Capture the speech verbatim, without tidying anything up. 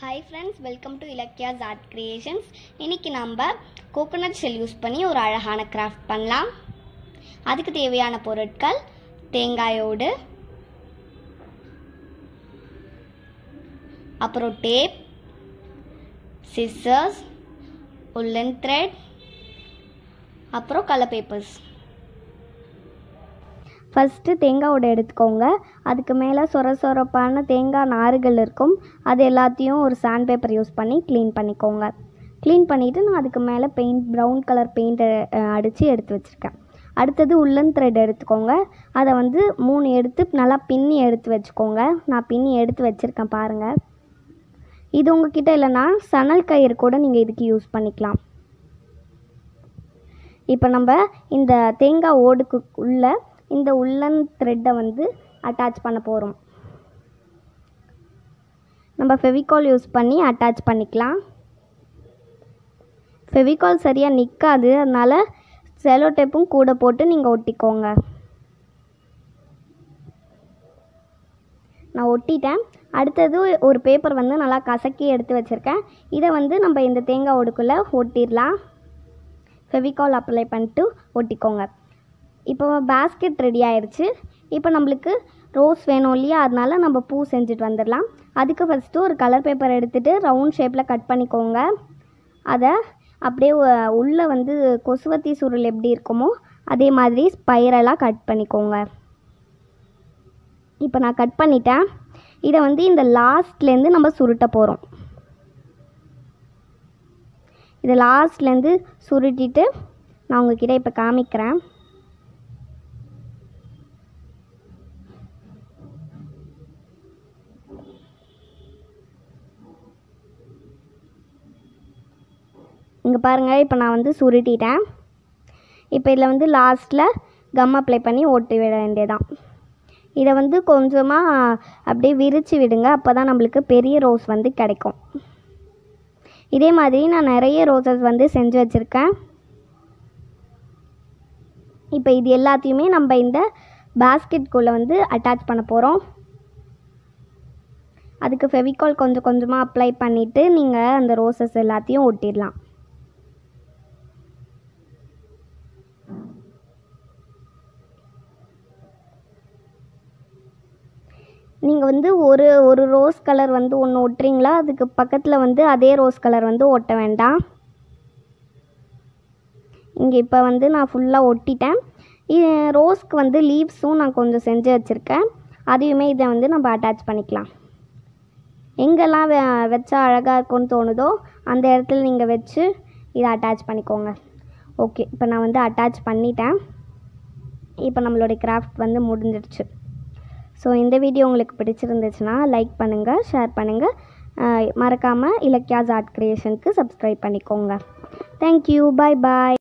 Hi friends, welcome to Ilakya's Art Creations. இன்னைக்கு நம்ம coconut shell use பண்ணி ஒரு அழகான கிராஃப்ட் பண்ணலாம். அதுக்கு தேவையான பொருட்கள் தேங்காயோடு, அப்புறம் டேப், சிசர்ஸ், உல்லன் த்ரெட், அப்புறம் கலர் பேப்பர்ஸ். ஃபஸ்ட்டு தேங்காயோட எடுத்துக்கோங்க. அதுக்கு மேலே சொர சொரப்பான தேங்காய் நார்கள் இருக்கும். அது எல்லாத்தையும் ஒரு சாண்ட் பேப்பர் யூஸ் பண்ணி க்ளீன் பண்ணிக்கோங்க. க்ளீன் பண்ணிவிட்டு நான் அதுக்கு மேலே பெயிண்ட் ப்ரௌன் கலர் பெயிண்ட் அடித்து எடுத்து வச்சுருக்கேன். அடுத்தது உல்லன் த்ரெட் எடுத்துக்கோங்க. அதை வந்து மூணு எடுத்து நல்லா பின்னி எடுத்து வச்சுக்கோங்க. நான் பின்னி எடுத்து வச்சுருக்கேன் பாருங்கள். இது உங்ககிட்ட இல்லைன்னா சணல் கயிறு கூட நீங்கள் இதுக்கு யூஸ் பண்ணிக்கலாம். இப்போ நம்ம இந்த தேங்காய் ஓடுக்கு உள்ள இந்த உல்லன் த்ரெட்டை வந்து அட்டாச் பண்ண போகிறோம். நம்ம ஃபெவிகால் யூஸ் பண்ணி அட்டாச் பண்ணிக்கலாம். ஃபெவிகால் சரியாக நிற்காது, அதனால் செலோ டேப்பும் கூட போட்டு நீங்கள் ஒட்டிக்கோங்க. நான் ஒட்டிட்டேன். அடுத்தது ஒரு பேப்பர் வந்து நல்லா கசக்கி எடுத்து வச்சுருக்கேன். இதை வந்து நம்ம இந்த தேங்காய் ஓடுக்குள்ளே ஒட்டிடலாம். ஃபெவிகால் அப்ளை பண்ணிட்டு ஒட்டிக்கோங்க. இப்போ பேஸ்கெட் ரெடி ஆயிடுச்சு. இப்போ நம்மளுக்கு ரோஸ் வேணும் இல்லையா, அதனால நம்ம பூ செஞ்சுட்டு வந்துடலாம். அதுக்கு ஃபஸ்ட்டு ஒரு கலர் பேப்பர் எடுத்துகிட்டு ரவுண்ட் ஷேப்பில் கட் பண்ணிக்கோங்க. அதை அப்படியே உள்ளே வந்து கொசுவத்தி சுருள் எப்படி இருக்குமோ அதே மாதிரி ஸ்பைரலாக கட் பண்ணிக்கோங்க. இப்போ நான் கட் பண்ணிட்டேன். இதை வந்து இந்த லாஸ்ட்லேருந்து நம்ம சுருட்ட போகிறோம். இதை லாஸ்ட்லேருந்து சுருட்டிட்டு நான் உங்ககிட்ட இப்போ காமிக்கிறேன். இங்கே பாருங்கள், இப்போ நான் வந்து சுருட்டிட்டேன். இப்போ இதில் வந்து லாஸ்ட்டில் கம் அப்ளை பண்ணி ஓட்டி விட வேண்டியதான். இதை வந்து கொஞ்சமாக அப்படியே விரித்து விடுங்க, அப்போ தான் நம்மளுக்கு பெரிய ரோஸ் வந்து கிடைக்கும். இதே மாதிரி நான் நிறைய ரோசஸ் வந்து செஞ்சு வச்சுருக்கேன். இப்போ இது எல்லாத்தையுமே நம்ம இந்த பேஸ்கெட்குள்ளே வந்து அட்டாச் பண்ண போகிறோம். அதுக்கு ஃபெவிகால் கொஞ்சம் கொஞ்சமாக அப்ளை பண்ணிவிட்டு நீங்கள் அந்த ரோசஸ் எல்லாத்தையும் ஒட்டிடலாம். நீங்கள் வந்து ஒரு ஒரு ரோஸ் கலர் வந்து ஒன்று ஒட்டுறீங்களா, அதுக்கு பக்கத்தில் வந்து அதே ரோஸ் கலர் வந்து ஒட்ட வேண்டாம். இங்கே இப்போ வந்து நான் ஃபுல்லாக ஒட்டிட்டேன். இது ரோஸ்க்கு வந்து லீவ்ஸும் நான் கொஞ்சம் செஞ்சு வச்சுருக்கேன். அதையுமே இதை வந்து நம்ம அட்டாச் பண்ணிக்கலாம். எங்கெல்லாம் வெ வச்சா அழகாக இருக்கும்னு தோணுதோ அந்த இடத்துல நீங்கள் வச்சு இதை அட்டாச் பண்ணிக்கோங்க. ஓகே, இப்போ நான் வந்து அட்டாச் பண்ணிட்டேன். இப்போ நம்மளுடைய கிராஃப்ட் வந்து முடிஞ்சிடுச்சு. ஸோ இந்த வீடியோ உங்களுக்கு பிடிச்சிருந்துச்சுன்னா லைக் பண்ணுங்கள், ஷேர் பண்ணுங்கள். மறக்காமல் இலக்கியாஸ் ஆர்ட் கிரியேஷனுக்கு சப்ஸ்கிரைப் பண்ணிக்கோங்க. தேங்க்யூ, பாய் பாய்.